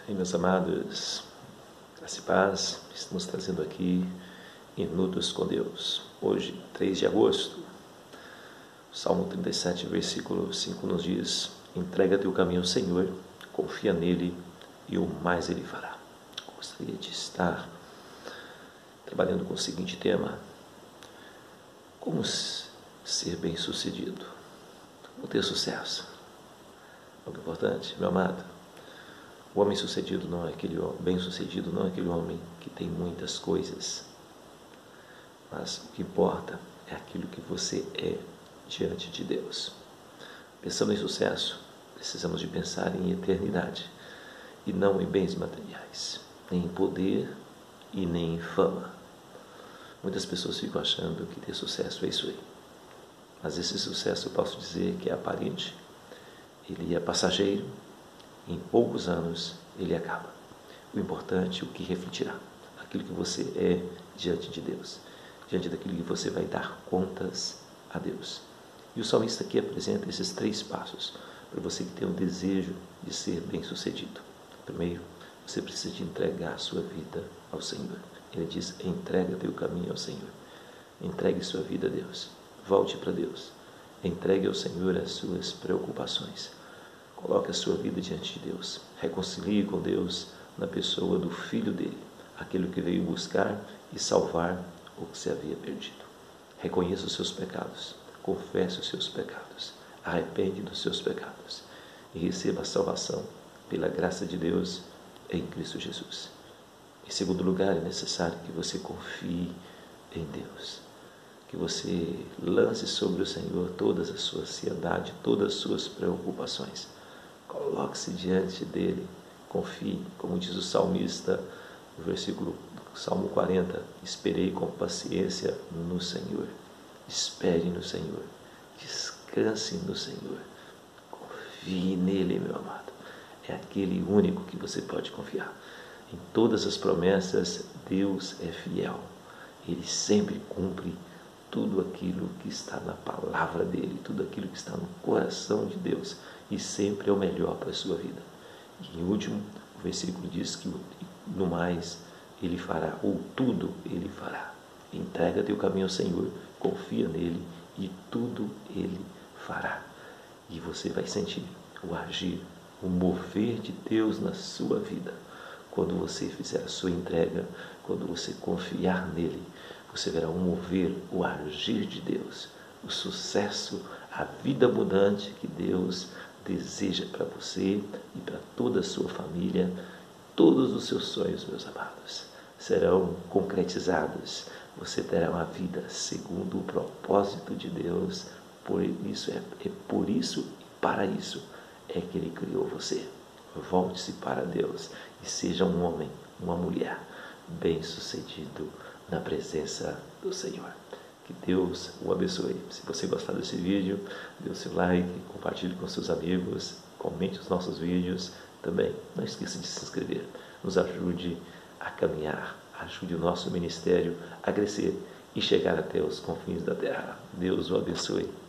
E meus amados, graça e paz, estamos trazendo aqui Minutos com Deus. Hoje, 3 de agosto, o Salmo 37, versículo 5 nos diz: entrega teu caminho ao Senhor, confia nele e o mais ele fará. Gostaria de estar trabalhando com o seguinte tema: como ser bem sucedido, como ter sucesso. Algo importante, meu amado. O homem sucedido não é aquele homem, bem-sucedido não é aquele homem que tem muitas coisas, mas o que importa é aquilo que você é diante de Deus. Pensando em sucesso, precisamos de pensar em eternidade e não em bens materiais, nem em poder e nem em fama. Muitas pessoas ficam achando que ter sucesso é isso aí, mas esse sucesso eu posso dizer que é aparente, ele é passageiro. Em poucos anos ele acaba. O importante, o que refletirá, aquilo que você é diante de Deus, diante daquilo que você vai dar contas a Deus. E o salmista aqui apresenta esses 3 passos para você que tem o desejo de ser bem-sucedido. Primeiro, você precisa de entregar a sua vida ao Senhor. Ele diz: entrega teu caminho ao Senhor. Entregue sua vida a Deus. Volte para Deus. Entregue ao Senhor as suas preocupações. Coloque a sua vida diante de Deus. Reconcilie com Deus na pessoa do Filho dele, aquele que veio buscar e salvar o que se havia perdido. Reconheça os seus pecados, confesse os seus pecados, arrepende dos seus pecados e receba a salvação pela graça de Deus em Cristo Jesus. Em segundo lugar, é necessário que você confie em Deus, que você lance sobre o Senhor toda a sua ansiedade, todas as suas preocupações. Coloque-se diante dele, confie, como diz o salmista no versículo Salmo 40, esperei com paciência no Senhor. Espere no Senhor, descanse no Senhor, confie nele, meu amado. É aquele único que você pode confiar. Em todas as promessas, Deus é fiel. Ele sempre cumpre tudo aquilo que está na palavra dele, tudo aquilo que está no coração de Deus, e sempre é o melhor para a sua vida. E em último, o versículo diz que no mais ele fará, ou tudo ele fará. Entrega teu caminho ao Senhor, confia nele e tudo ele fará. E você vai sentir o agir, o mover de Deus na sua vida. Quando você fizer a sua entrega, quando você confiar nele, você verá o mover, o agir de Deus, o sucesso, a vida abundante que Deus deseja para você e para toda a sua família. Todos os seus sonhos, meus amados, serão concretizados. Você terá uma vida segundo o propósito de Deus. Por isso por isso e para isso é que Ele criou você. Volte-se para Deus e seja um homem, uma mulher bem-sucedido na presença do Senhor. Que Deus o abençoe. Se você gostar desse vídeo, dê o seu like, compartilhe com seus amigos, comente os nossos vídeos. Também não esqueça de se inscrever. Nos ajude a caminhar, ajude o nosso ministério a crescer e chegar até os confins da terra. Deus o abençoe.